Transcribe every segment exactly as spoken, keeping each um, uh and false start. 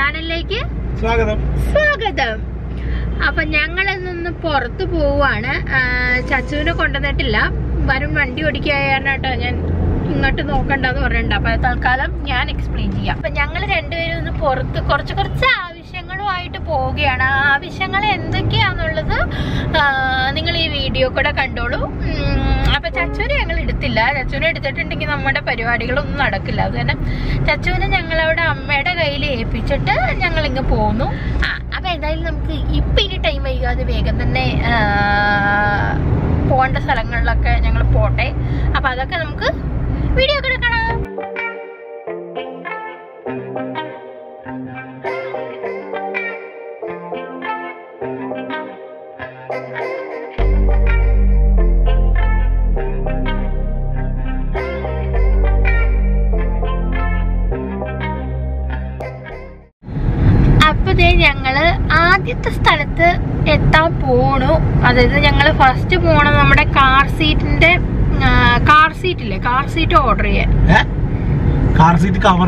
ചാനലിലേക്ക് സ്വാഗതം സ്വാഗതം അപ്പൊ ഞങ്ങൾ ഇന്ന് പുറത്തു പോവാണ്. ചച്ചുവിനെ കൊണ്ടുവന്നിട്ടില്ല. വരും വണ്ടി ഓടിക്കാനാട്ടോ ഞാൻ ഇങ്ങോട്ട് നോക്കണ്ടെന്ന് പറഞ്ഞിട്ടുണ്ട്. അപ്പൊ തൽക്കാലം ഞാൻ എക്സ്പ്ലെയിൻ ചെയ്യാം. അപ്പൊ ഞങ്ങൾ രണ്ടുപേരും ഒന്ന് പുറത്ത് കുറച്ച് കുറച്ച് ആവശ്യങ്ങളുമായിട്ട് പോവുകയാണ്. ആവശ്യങ്ങൾ എന്തൊക്കെയാന്നുള്ളത് നിങ്ങൾ ഈ വീഡിയോ കൂടെ കണ്ടോളൂ. അപ്പൊ ചച്ചുവിനെ ഞങ്ങൾ എടുത്തില്ല. ചച്ചുവിനെ എടുത്തിട്ടുണ്ടെങ്കിൽ നമ്മുടെ പരിപാടികളൊന്നും നടക്കില്ല. അത് തന്നെ ചച്ചുവിനെ ഞങ്ങളവിടെ അമ്മയുടെ കയ്യിൽ ഏൽപ്പിച്ചിട്ട് ഞങ്ങൾ ഇങ്ങ് പോന്നു. അപ്പൊ എന്തായാലും നമുക്ക് ഇപ്പൊ ഇനി ടൈം വൈകാതെ വേഗം തന്നെ പോകേണ്ട സ്ഥലങ്ങളിലൊക്കെ ഞങ്ങൾ പോട്ടെ. അപ്പൊ അതൊക്കെ നമുക്ക് വീഡിയോ കൂടെ കാണാം. അപ്പതേ ഞങ്ങള് ആദ്യത്തെ സ്ഥലത്ത് എത്താൻ പോണു. അതായത് ഞങ്ങള് ഫസ്റ്റ് പോണത് നമ്മുടെ കാർ സീറ്റിന്റെ കാർ സീറ്റില്ലേ കാർ സീറ്റ് ഓർഡർ ചെയ്യാൻ. കാർ സീറ്റ് കവർ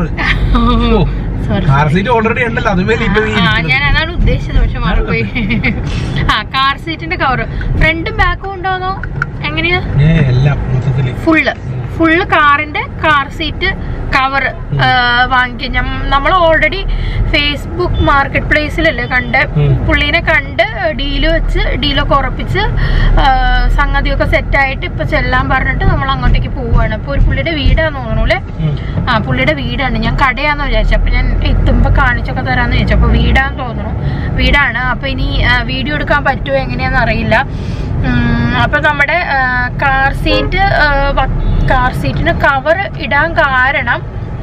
ഞാൻ അതാണ് ഉദ്ദേശിച്ചത്, പക്ഷെ മറന്നുപോയി. ആ കാർ സീറ്റിന്റെ കവർ ഫ്രണ്ടും ബാക്കും ഉണ്ടോന്നോ എങ്ങനെയാ? ഫുള്ള് ഫുള്ള് കാറിന്റെ കാർ സീറ്റ് കവർ വാങ്ങിക്കും. നമ്മൾ ഓൾറെഡി ഫേസ്ബുക്ക് മാർക്കറ്റ് പ്ലേസിലല്ലേ കണ്ട്, പുള്ളീനെ കണ്ട് ഡീല് വെച്ച് ഡീലൊക്കെ ഉറപ്പിച്ച് സംഗതിയൊക്കെ സെറ്റായിട്ട് ഇപ്പൊ ചെല്ലാൻ പറഞ്ഞിട്ട് നമ്മൾ അങ്ങോട്ടേക്ക് പോവാണ്. ഇപ്പൊ ഒരു പുള്ളിയുടെ വീടാന്ന് തോന്നുന്നു അല്ലേ? ആ പുള്ളിയുടെ വീടാണ്. ഞാൻ കടയാന്ന് വിചാരിച്ചു. അപ്പൊ ഞാൻ എത്തുമ്പോ കാണിച്ചൊക്കെ തരാന്ന് വിചാരിച്ചു. അപ്പൊ വീടാന്ന് തോന്നുന്നു. വീടാണ്. അപ്പൊ ഇനി വീഡിയോ എടുക്കാൻ പറ്റുമോ എങ്ങനെയാന്ന് അറിയില്ല. അപ്പൊ നമ്മുടെ കാർ സീറ്റ് കാർ സീറ്റിന് കവർ ഇടാൻ കാരണം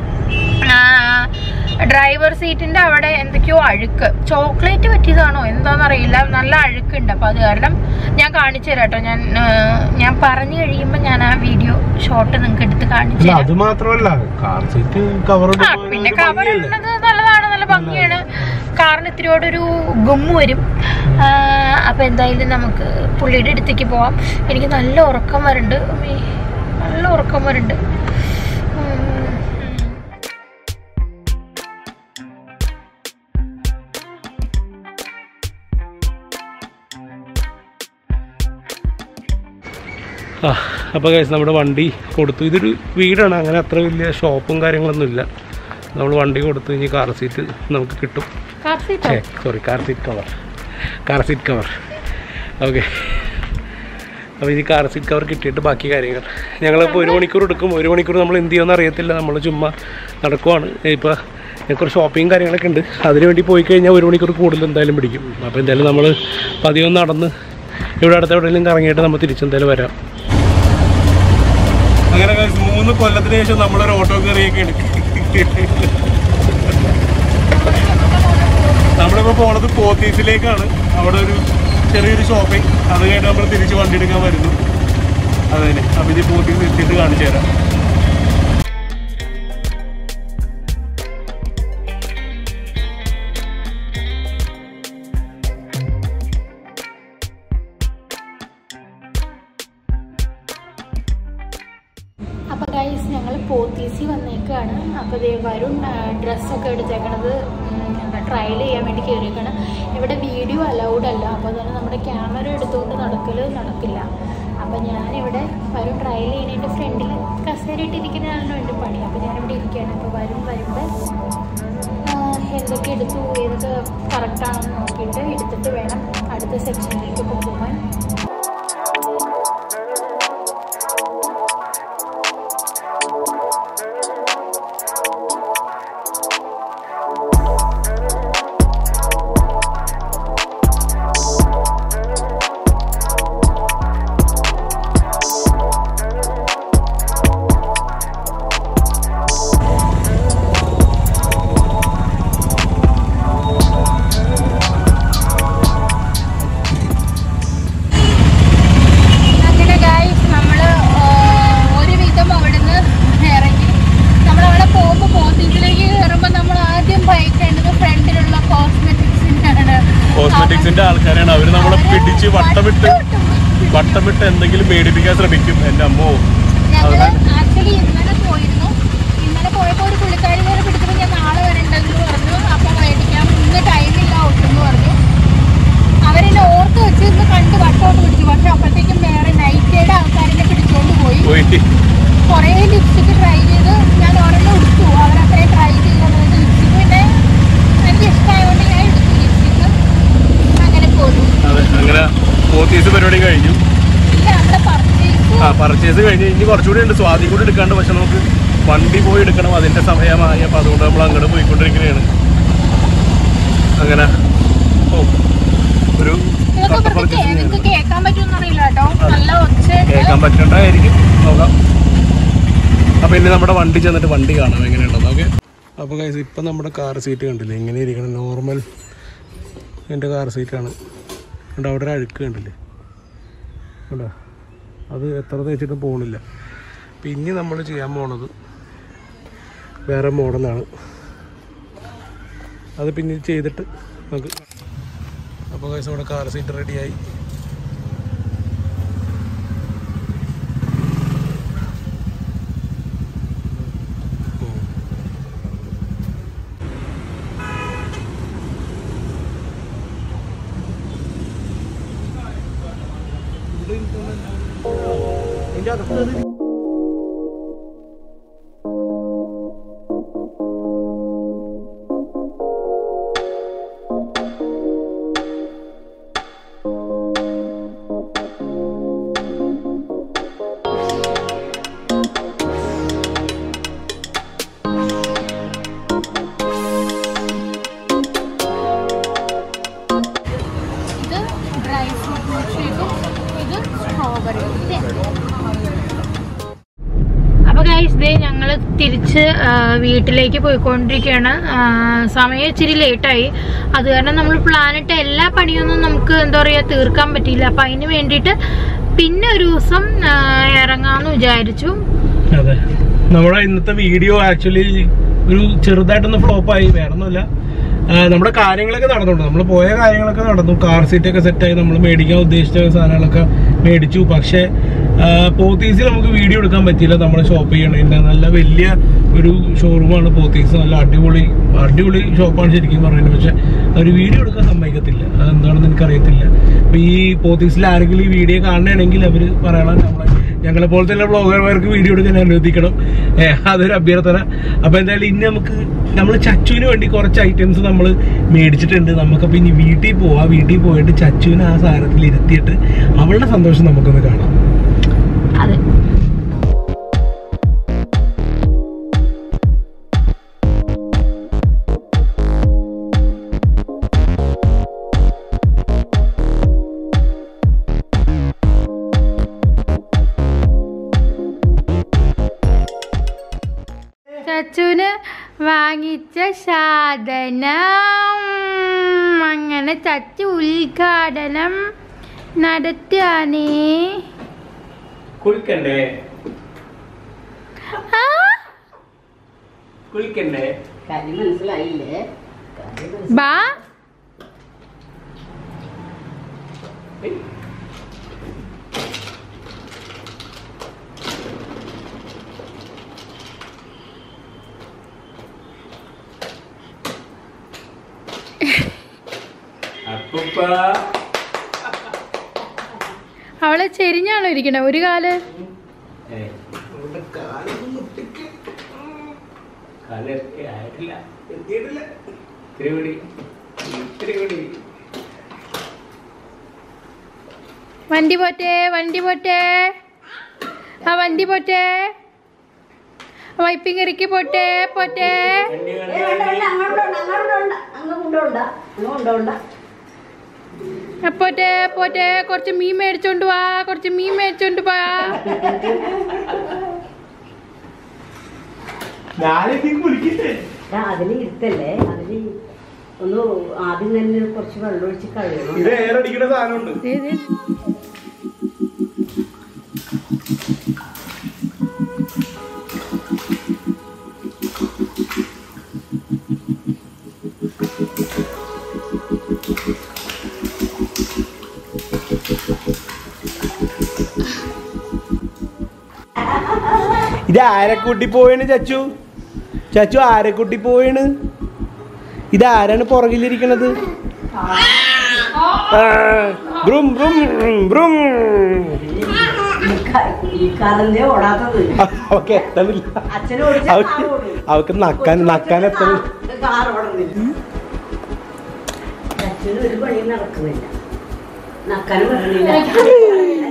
ഡ്രൈവർ സീറ്റിന്റെ അവിടെ എന്തൊക്കെയോ അഴുക്ക്, ചോക്ലേറ്റ് പറ്റിയതാണോ എന്താണെന്നറിയില്ല, നല്ല അഴുക്കുണ്ട്. അപ്പൊ അത് കാരണം ഞാൻ കാണിച്ചു തരാം കേട്ടോ. ഞാൻ ഞാൻ പറഞ്ഞു കഴിയുമ്പോ ഞാൻ ആ വീഡിയോ ഷോർട്ട് നിങ്ങൾക്ക് എടുത്ത് കാണിച്ചു തരാം. അത് മാത്രമല്ല പിന്നെ കവർ ഇടുന്നത് നല്ലതാണ്, നല്ല ഭംഗിയാണ്. കാറിന് ഇത്തിരിയോടൊരു ഗുമ്മ് വരും. അപ്പൊ എന്തായാലും നമുക്ക് പുള്ളിയുടെ അടുത്തേക്ക് പോവാം. എനിക്ക് നല്ല ഉറക്കം വരുന്നുണ്ട്, നല്ല ഉറക്കം വരുന്നുണ്ട്. ആ അപ്പോൾ ഗൈസ് നമ്മുടെ വണ്ടി കൊടുത്തു. ഇതൊരു വീടാണ്, അങ്ങനെ അത്ര വലിയ ഷോപ്പും കാര്യങ്ങളൊന്നും ഇല്ല. നമ്മൾ വണ്ടി കൊടുത്തു കഴിഞ്ഞ് കാർ സീറ്റ് നമുക്ക് കിട്ടും. Sorry car seat cover car seat cover okay. അപ്പോൾ ഇനി കാർ സീറ്റ് കവർ കിട്ടിയിട്ട് ബാക്കി കാര്യങ്ങൾ ഞങ്ങളിപ്പോൾ ഒരു മണിക്കൂർ എടുക്കും. ഒരു മണിക്കൂർ നമ്മൾ എന്ത് ചെയ്യുമെന്ന് അറിയത്തില്ല. നമ്മൾ ചുമ്മാ നടക്കുവാണ്. ഇപ്പോൾ ഞങ്ങൾക്കൊരു ഷോപ്പിംഗ് കാര്യങ്ങളൊക്കെ ഉണ്ട്. അതിന് വേണ്ടി പോയി കഴിഞ്ഞാൽ ഒരു മണിക്കൂർ കൂടുതൽ എന്തായാലും പിടിക്കും. അപ്പോൾ എന്തായാലും നമ്മൾ പതിയെ നടന്ന് ഇവിടെ അടുത്ത് എവിടെയെങ്കിലും കറങ്ങിയിട്ട് നമ്മൾ തിരിച്ചെന്തായാലും വരാം. അങ്ങനെ മൂന്ന് കൊല്ലത്തിന് ശേഷം നമ്മളൊരു ഓട്ടോ കയറിയൊക്കെയാണ്. നമ്മളിപ്പോൾ പോണത് പോത്തീസിലേക്കാണ്. അവിടെ ഒരു ചെറിയൊരു ഷോപ്പിംഗ്, അത് കഴിഞ്ഞ് നമ്മൾ തിരിച്ച് വണ്ടി എടുക്കാൻ വരുന്നു. അതെ, അപ്പം ഇത് പോത്തീസ് എത്തിയിട്ട് കാണിച്ചു തരാം. അപ്പോൾ ഗൈസ് ഞങ്ങൾ പോത്തീസി വന്നേക്കാണ്. അപ്പോൾ ദേ വരും ഡ്രസ്സൊക്കെ എടുത്തേക്കണത് ട്രയൽ ചെയ്യാൻ വേണ്ടി കയറിയേക്കാണ്. ഇവിടെ വീഡിയോ അലൗഡ് അല്ല. അപ്പോൾ തന്നെ നമ്മുടെ ക്യാമറ എടുത്തുകൊണ്ട് നടക്കൽ നടക്കില്ല. അപ്പോൾ ഞാനിവിടെ വരും ട്രയൽ ചെയ്യുന്നതിൻ്റെ ഫ്രണ്ടിൽ കസേര ഇട്ടിരിക്കുന്നതാണ് എൻ്റെ പണി. അപ്പോൾ ഞാനിവിടെ ഇരിക്കുകയാണ്. അപ്പോൾ വരും വരുമ്പോൾ എന്തൊക്കെ എടുത്തു, ഏതൊക്കെ കറക്റ്റാണെന്ന് നോക്കിയിട്ട് എടുത്തിട്ട് വേണം അടുത്ത സെക്ഷനിലേക്കൊക്കെ പോകാൻ. കോസ്മെറ്റിക്സിന്റെ ആൾക്കാരാണ് അവർ. നമ്മളെ പിടിച്ച് വട്ടമിട്ട് വട്ടമിട്ട് എന്തെങ്കിലും മേടിപ്പിക്കാൻ ശ്രമിക്കും. എൻ്റെ അമ്മോ, ആക്ച്വലി ഇന്നലെ പോയിരുന്നു. ഇന്നലെ അങ്ങനെ പോയപ്പോൾ ഒരു പുള്ളിക്കാരി പോലെ പിടിച്ചപ്പോൾ ഞാൻ നാളെ വരണ്ടെന്ന് പറഞ്ഞു. അപ്പോൾ മേടിക്കാം, ഇന്ന് ടൈമില്ല ഒട്ടെന്ന് പറഞ്ഞു. അവരെന്നെ ഓർത്ത് വെച്ച് ഇന്ന് കണ്ട് വട്ടോട്ട് പിടിച്ചു. പക്ഷെ അപ്പോഴത്തേക്കും വേറെ നൈറ്റയുടെ ആൾക്കാരെന്നെ പിടിച്ചുകൊണ്ട് പോയി. കുറേ ലിപ്സ്റ്റിക്ക് ട്രൈ ചെയ്ത് ഞാൻ ഒരെണ്ണം എടുത്തു. അവരത്രയും ട്രൈ ചെയ്തത് ലിപ്സ്റ്റിക്ക് പിന്നെ എനിക്ക് ഇഷ്ടമായതുകൊണ്ട് ഞാൻ എടുത്തു ലിപ്സ്റ്റിക്ക്. അങ്ങനെ പോന്നു. അങ്ങനെ പോത്തീസ് പരിപാടി കഴിഞ്ഞു. ഇല്ല, നമ്മുടെ പർച്ചേസ് ആ പർച്ചേസ് കഴിഞ്ഞ് ഇനി കുറച്ചുകൂടി ഉണ്ട്. സ്വാധീനം കൂടി എടുക്കാണ്ട്. പക്ഷെ നമുക്ക് വണ്ടി പോയി എടുക്കണം, അതിന്റെ സമയമായി. അപ്പൊ അതുകൊണ്ട് നമ്മൾ അങ്ങോട്ട് പോയിക്കൊണ്ടിരിക്കുകയാണ്. അങ്ങനെ ഓ ഒരു കേൾക്കാൻ പറ്റുമെന്നറിയില്ല കേട്ടോ, നല്ല ഒച്ച കേൾക്കാൻ പറ്റണ്ടായിരിക്കും, നോക്കാം. അപ്പൊ ഇനി നമ്മുടെ വണ്ടി ചെന്നിട്ട് വണ്ടി കാണാം എങ്ങനെയുണ്ടെന്ന്. ഓക്കെ. അപ്പോൾ ഗൈസ് ഇപ്പം നമ്മുടെ കാർ സീറ്റ് കണ്ടില്ലേ എങ്ങനെ ഇരിക്കണം, നോർമൽ എൻ്റെ കാർ സീറ്റാണ്. കണ്ടോ അവിടെ ഒരു അഴുക്ക് കണ്ടില്ലേ, കണ്ടോ അത് എത്ര തേച്ചിട്ടും പോകണില്ല. പിന്നെ നമ്മൾ ചെയ്യാൻ പോണത് വേറെ മോഡലാണ്, അത് പിന്നെ ചെയ്തിട്ട് നമുക്ക്. അപ്പോൾ ഗൈസ് അവിടെ കാർ സീറ്റ് റെഡിയായി. അപ്പോൾ ഗൈസ് ദേ ഞങ്ങൾ തിരിച്ച് വീട്ടിലേക്ക് പോയിക്കൊണ്ടിരിക്കുകയാണ്. സമയം ഇച്ചിരി ലേറ്റായി, അത് കാരണം നമ്മൾ പ്ലാനിട്ട എല്ലാ പണിയൊന്നും നമുക്ക് എന്താ പറയുക തീർക്കാൻ പറ്റിയില്ല. അപ്പം അതിന് വേണ്ടിയിട്ട് പിന്നെ ഒരു ദിവസം ഇറങ്ങാമെന്ന് വിചാരിച്ചു. അതെ, നമ്മുടെ ഇന്നത്തെ വീഡിയോ ആക്ച്വലി ഒരു ചെറുതായിട്ടൊന്ന് ഫ്ലോപ്പായി. വേറെ ഒന്നുമില്ല, നമ്മുടെ കാര്യങ്ങളൊക്കെ നടന്നുണ്ട്. നമ്മൾ പോയ കാര്യങ്ങളൊക്കെ നടന്നു. കാർ സീറ്റൊക്കെ സെറ്റായി, നമ്മൾ മേടിക്കാൻ ഉദ്ദേശിച്ച സാധനങ്ങളൊക്കെ മേടിച്ചു. പക്ഷേ പോത്തീസിൽ നമുക്ക് വീഡിയോ എടുക്കാൻ പറ്റിയില്ല. നമ്മൾ ഷോപ്പ് ചെയ്യണതിൻ്റെ നല്ല വലിയ ഒരു ഷോറൂമാണ് പോത്തീസ്. നല്ല അടിപൊളി അടിപൊളി ഷോപ്പാണ് ശരിക്കും പറയുന്നത്. പക്ഷെ അവർ വീഡിയോ എടുക്കാൻ സമ്മതിക്കത്തില്ല, അതെന്താണെന്ന് എനിക്കറിയത്തില്ല. അപ്പോൾ ഈ പോത്തീസിൽ ആരെങ്കിലും ഈ വീഡിയോ കാണണമെങ്കിൽ അവർ പറയണം, നമ്മളെ ഞങ്ങളെ പോലത്തെ ബ്ലോഗർമാർക്ക് വീഡിയോ എടുക്കാൻ അനുവദിക്കണം, അതൊരു അഭ്യർത്ഥന. അപ്പോൾ എന്തായാലും ഇനി നമുക്ക് നമ്മൾ ചച്ചുവിന് വേണ്ടി കുറച്ച് ഐറ്റംസ് നമ്മൾ മേടിച്ചിട്ടുണ്ട്. നമുക്കപ്പോൾ ഇനി വീട്ടിൽ പോവാം. വീട്ടിൽ പോയിട്ട് ചച്ചുവിനെ ആ സാധനത്തിൽ ഇരുത്തിയിട്ട് അവളുടെ സന്തോഷം നമുക്കൊന്ന് കാണാം. അതെ, ചച്ചുന് വാങ്ങിച്ച സാധനം അങ്ങനെ ചച്ചു ഉദ്ഘാടനം നടത്തുകയാണേ. കുളിക്കണ്ടേ കുളിക്കണ്ടേ കാര്യം മനസ്സിലായില്ലേ? ബാ അവളെ ചെരിഞ്ഞാണോ ഇരിക്കണേ ഒരു കാല്? വണ്ടി പോറ്റേ വണ്ടി പോറ്റേ ആ വണ്ടി പോറ്റേ വൈപ്പിങ് ഇറക്കി പോട്ടെ പോട്ടെ. പോട്ടെ പോട്ടെ കുറച്ച് മീൻ മേടിച്ചോണ്ട് വാ, കുറച്ച് മീൻ മേടിച്ചോണ്ട് വാ. അതിന് ഇരുത്തല്ലേ, അതിന് ഒന്ന് ആദ്യം തന്നെ കുറച്ച് വെള്ളം ഒഴിച്ച് കഴിയണം. ഇത് ആരെ കൂട്ടി പോയിന് ചച്ചു? ചാച്ചു ആരെ കുട്ടി പോയാണ്? ഇതാരാണ് പുറകിലിരിക്കണത്? ബ്രും ബ്രും ബ്രും. ഓക്കെ അവക്ക് നക്കാൻ നക്കാൻ എത്ര ഒരു പണി നടക്കുന്നില്ല. നക്കാനും